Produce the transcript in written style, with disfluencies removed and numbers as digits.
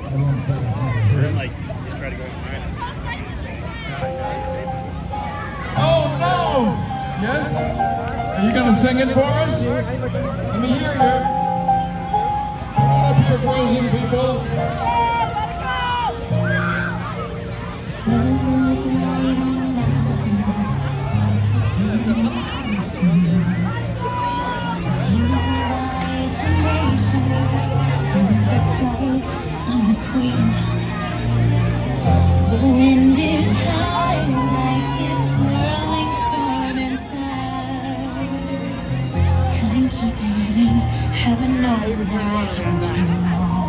Like, try to go. Oh no! Yes? Are you gonna sing it for us? Let me hear you. Come on up here, frozen people. Someone's waiting now to see. You are isolation, and it's like I'm the queen. The wind is high like this swirling storm inside. Couldn't keep it in, haven't known that.